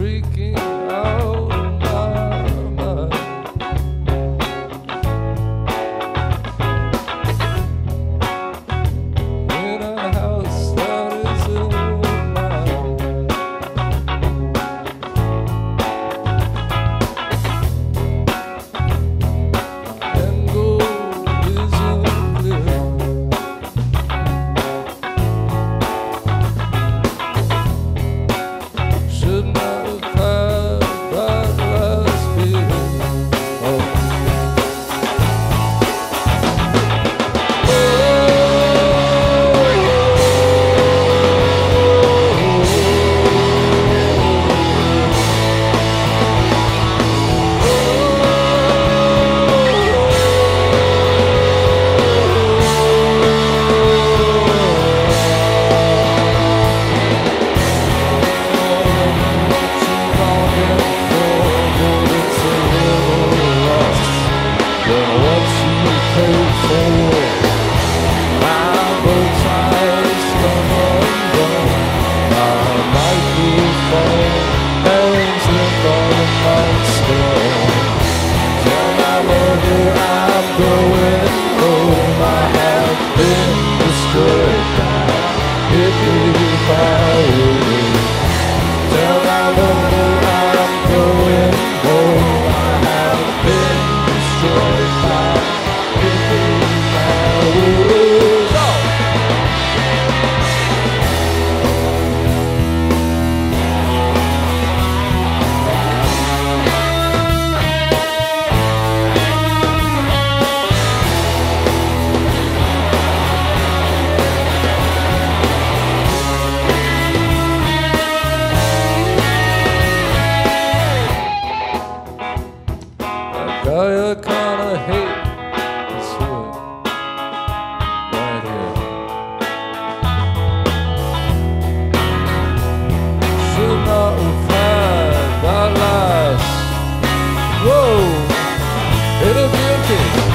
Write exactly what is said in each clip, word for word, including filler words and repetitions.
freaking out of my mind. In a house that isn't mine. And gold isn't clear. Should not have had that last beer. Oh. Guy I kinda hate is here, right here. Should not have had that last. Whoa, it'll be okay.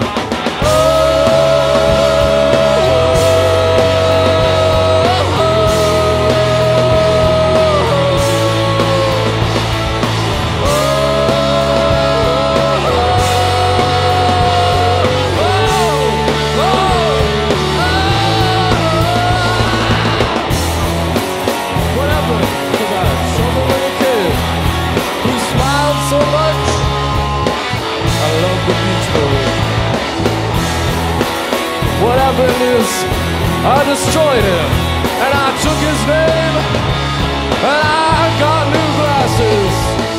What happened is I destroyed him and I took his name and I got new glasses.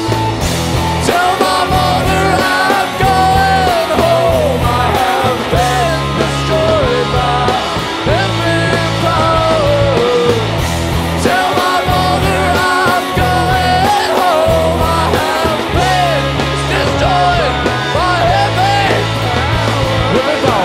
Tell my mother I'm going home. I have been destroyed by every power. Tell my mother I'm going home. I have been destroyed by every every power.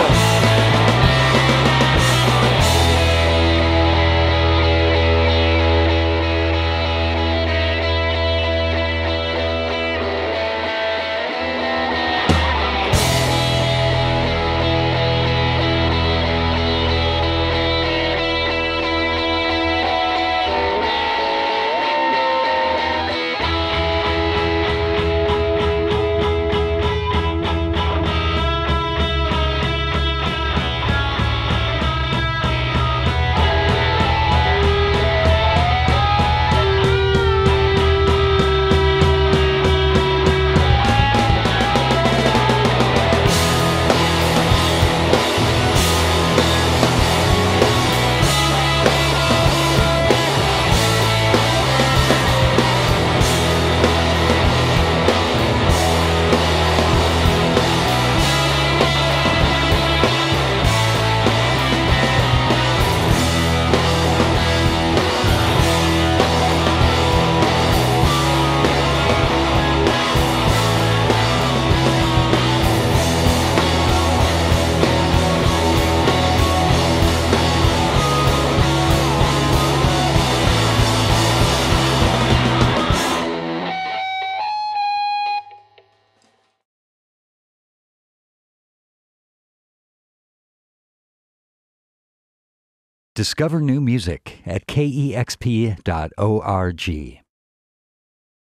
Discover new music at K E X P dot org.